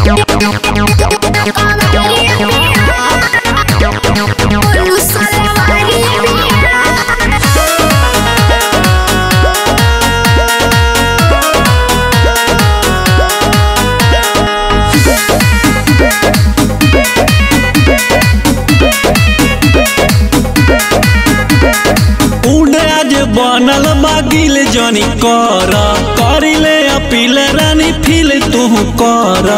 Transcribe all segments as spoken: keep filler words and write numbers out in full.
बनल बागिल जनी कर करिले अपील रानी फील तू कर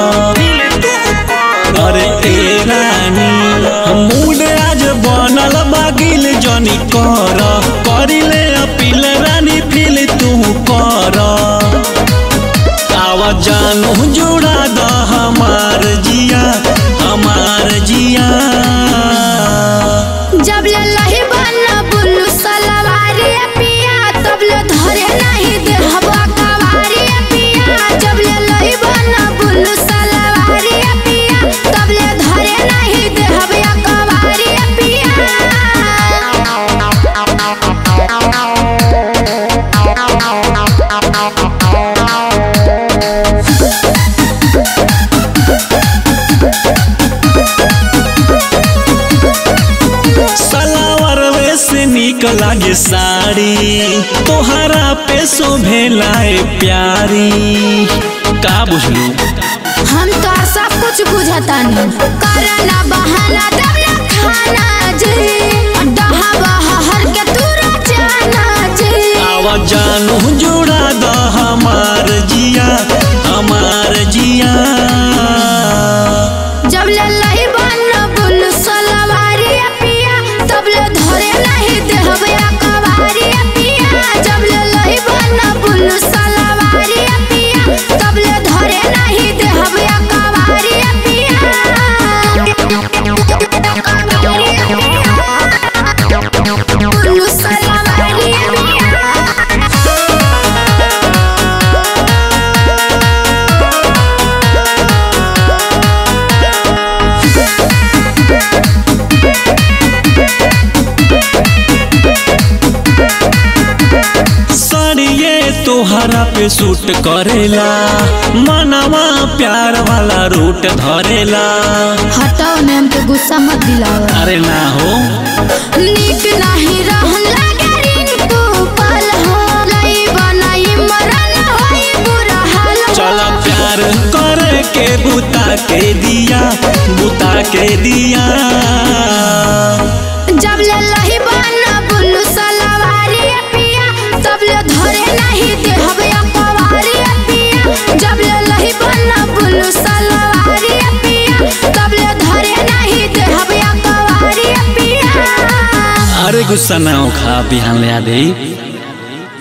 अरे ए रानी मूड आज बनल बागिल जनी कर करिले अपील रानी फील तू कर आवा जानू जुड़ा द हमार जिया हमार जिया जब ले लही बना बुल्लू सलवारी पिया तब ले धरे नहीं दे हवा कवारी पिया जब ले लही बना बुल्लू सलवारी पिया तब ले धरे नहीं दे हवा कवारी पिया निक लागे साड़ी तोहरा पे शोभेला प्यारी का बुझलू हम तो सब कुछ बुझता नहीं करना बहाना दबला खाना जी डहा बहर के दूर जाना जी आवा जानू जुड़ा द हमार जिया हमार जिया जब ले लही बना बुल्लू सलवारी पिया तब ले धरे नहीं दे हवा कवारी पिया जब ले लही बना बुल्लू सलवारी पिया तब ले धरे नहीं दे हवा कवारी पिया बुल्लू सलवारी तोहरा पे सूट करेला मनवा प्यार वाला रूट धरेला हटाओ ने हमके गुस्सा मत दिलाओ अरे ना हो नीक नहीं रहन लागे रिंकू पल हो लई बनाई मरन होई बुरा हाल चला प्यार करे के बुता के दिया बुता के दिया जब ले लही बना बुल्लू सलवारी पिया तब ले धरे नहीं दे हवा कवारी पिया जब ले लही बना बुल्लू सलवारी पिया तब ले धरे नहीं दे हवा कवारी पिया अरे गुस्सा ना हो खा बिहान ले आ दे।